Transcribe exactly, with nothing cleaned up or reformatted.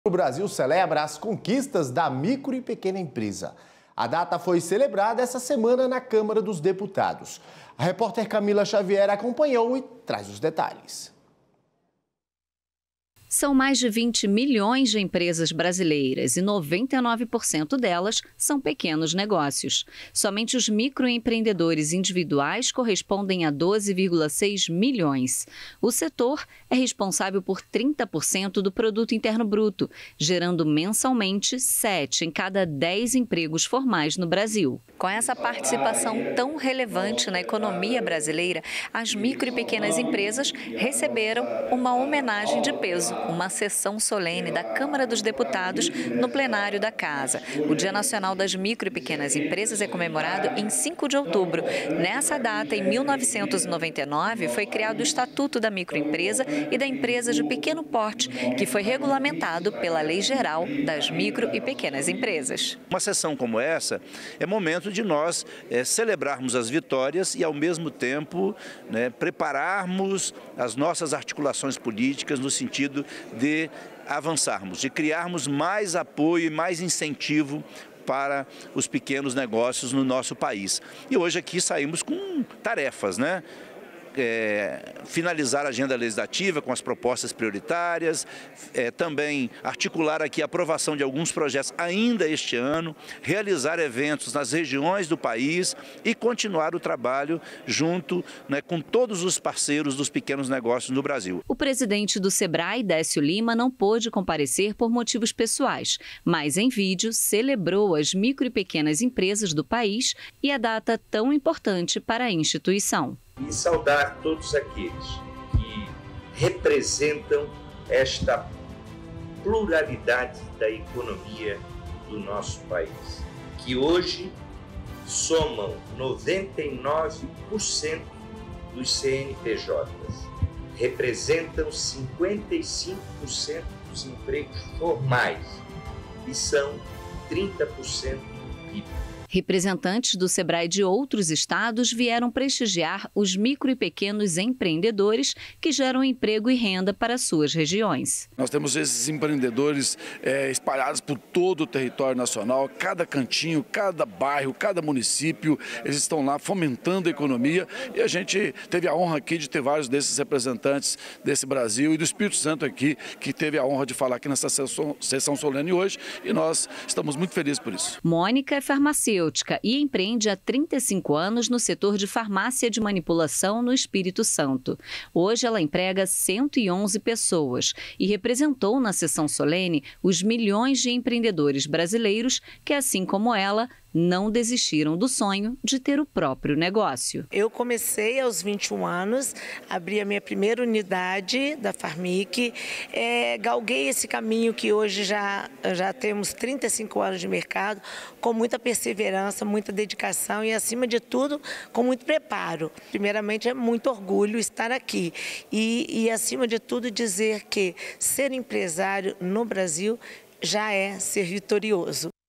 O Brasil celebra as conquistas da micro e pequena empresa. A data foi celebrada essa semana na Câmara dos Deputados. A repórter Camila Xavier acompanhou e traz os detalhes. São mais de vinte milhões de empresas brasileiras e noventa e nove por cento delas são pequenos negócios. Somente os microempreendedores individuais correspondem a doze vírgula seis milhões. O setor é responsável por trinta por cento do produto interno bruto, gerando mensalmente sete em cada dez empregos formais no Brasil. Com essa participação tão relevante na economia brasileira, as micro e pequenas empresas receberam uma homenagem de peso. Uma sessão solene da Câmara dos Deputados no plenário da Casa. O Dia Nacional das Micro e Pequenas Empresas é comemorado em cinco de outubro. Nessa data, em mil novecentos e noventa e nove, foi criado o Estatuto da Microempresa e da Empresa de Pequeno Porte, que foi regulamentado pela Lei Geral das Micro e Pequenas Empresas. Uma sessão como essa é momento de nós é, celebrarmos as vitórias e, ao mesmo tempo, né, prepararmos as nossas articulações políticas no sentido de avançarmos, de criarmos mais apoio e mais incentivo para os pequenos negócios no nosso país. E hoje aqui saímos com tarefas, né? É, finalizar a agenda legislativa com as propostas prioritárias, é, também articular aqui a aprovação de alguns projetos ainda este ano, realizar eventos nas regiões do país e continuar o trabalho junto, né, com todos os parceiros dos pequenos negócios no Brasil. O presidente do Sebrae, Décio Lima, não pôde comparecer por motivos pessoais, mas em vídeo celebrou as micro e pequenas empresas do país e a data tão importante para a instituição. E saudar todos aqueles que representam esta pluralidade da economia do nosso país, que hoje somam noventa e nove por cento dos C N P Js, representam cinquenta e cinco por cento dos empregos formais e são trinta por cento do P I B. Representantes do Sebrae de outros estados vieram prestigiar os micro e pequenos empreendedores que geram emprego e renda para suas regiões. Nós temos esses empreendedores é, espalhados por todo o território nacional, cada cantinho, cada bairro, cada município, eles estão lá fomentando a economia e a gente teve a honra aqui de ter vários desses representantes desse Brasil e do Espírito Santo aqui, que teve a honra de falar aqui nessa sessão, sessão solene hoje e nós estamos muito felizes por isso. Mônica é farmacêutica e empreende há trinta e cinco anos no setor de farmácia de manipulação no Espírito Santo. Hoje ela emprega cento e onze pessoas e representou na sessão solene os milhões de empreendedores brasileiros que, assim como ela, não desistiram do sonho de ter o próprio negócio. Eu comecei aos vinte e um anos, abri a minha primeira unidade da Farmic, é, galguei esse caminho que hoje já, já temos trinta e cinco anos de mercado, com muita perseverança, muita dedicação e, acima de tudo, com muito preparo. Primeiramente, é muito orgulho estar aqui e, e acima de tudo, dizer que ser empresário no Brasil já é ser vitorioso.